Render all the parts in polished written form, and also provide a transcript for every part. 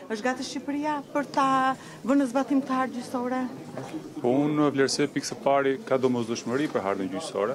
Është gati Shqipëria për ta vënë në zbatim këtë hartë gjyqësore? Po unë vlerësoj pikë së pari ka domosdoshmëri për hartën gjyqësore.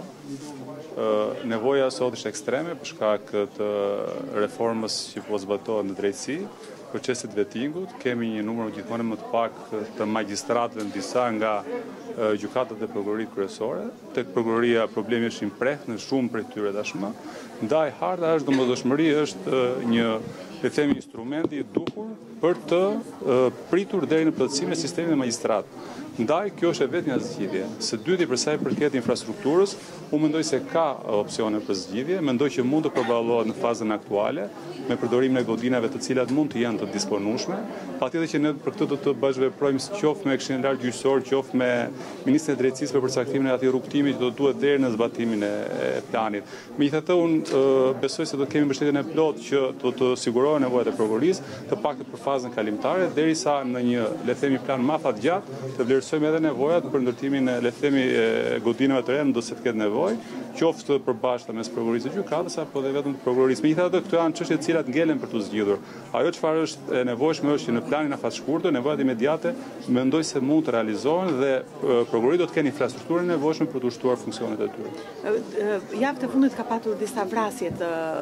Nevoja sot është ekstreme për shkak të reformës që po zbatohet në drejtësi, procesit vettingut. Kemi një numër gjithmonë më të pak të magjistratëve në disa nga gjykatat e prokurorisë kryesore. Tek prokuroria problemi është i mprehtë në shumë prej tyre tashmë. Ndaj harta është domosdoshmëri, është një, le të themi, instrumenti i duhur për të pritur deri në plotësimin e sistemit të magjistratë. Ndaj, kjo është e vetë një zgjidhje. Së dyti, për sa i përket infrastrukturës, unë mendoj se ka opsione për zgjidhje, mendoj që mund të përballohet në fazën aktuale, me përdorimin e godinave të cilat mund të jenë të disponueshme. Patjetër që ne për këtë do të bashkëveprojmë qoftë me Këshillin Lart Gjyqësor, qoftë me Ministrin e Drejtësisë për përcaktimin e atij rrugtimi që do duhet deri në zbatimin e planit. Megjithatë, unë besoj se do të kemi mbështetjen e plotë që do të sigurohen nevojat e prokurorisë, të paktën për fazën kalimtare, derisa në një, le të themi, plan më afatgjatë të vlerësojmë edhe nevojat për ndërtimin e, le të themi, godinave të reja nëse të ketë nevojë, qoftë përbashkëta mes prokurorisë së gjykatës apo edhe vetëm prokurorisë. Megjithatë, këto janë çështje të cilat ngelen për të zgjidhur. Ajo çfarë është e nevojshme është që në planin afatshkurtër, nevojat imediate mendoj se mund të realizohen dhe prokuroria do të kenë infrastrukturën e nevojshme për të ushtuar funksionet e tyre. Javën e fundit ka patur disa vrasje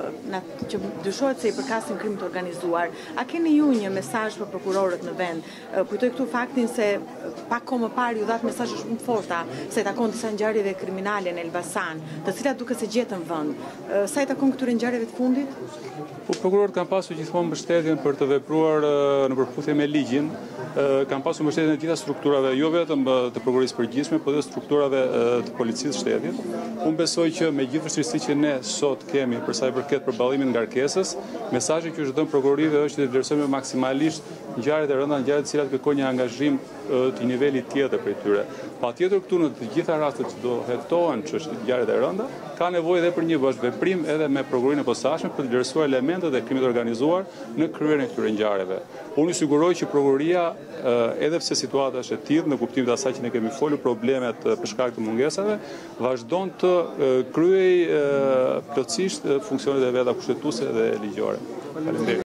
që dyshohet se i përkasin krimit të organizuar. A keni ju një mesazh për prokurorët në vend? Kujtoj këtu faktin se pak kohë më parë ju dhat mesazhe shumë të forta se takon disa ngjarjeve kriminale në Elbasan, të cilat duke se gjetën vend. Sa i takon këtyre ngjarjeve të fundit? Po prokurorët kanë pasur gjithmonë mbështetjen për të vepruar në përputhje me ligjin, kanë pasur mbështetjen e gjitha strukturave, jo vetëm të prokurorisë përgjithshme, por edhe strukturave të policisë së shtetit. Unë besoj që me gjithë vështirësitë që ne sot kemi për sa i përket përballimit ngarkesës, mesazhi që është dhënë prokurorive është të vlerësojmë maksimalisht ngjarjet e rënda, ngjarjet të cilat kërkojnë një angazhim të nivelit tjetër prej tyre. Patjetër këtu në të gjitha rastet që do hetohen çështjet e ngjarjeve të rënda, ka nevojë edhe për një bashkëveprim edhe me prokurorinë e posaçme për të vlerësuar elementet e krimit organizuar në kryerjen e këtyre ngjarjeve. Unë siguroj që prokuroria, edhe pse situata është e tillë në kuptimin e asaj që ne kemi folur problemet për shkak të mungesave, vazhdon të kryejë plotësisht funksionet e veta kushtetuese dhe ligjore. Faleminderit.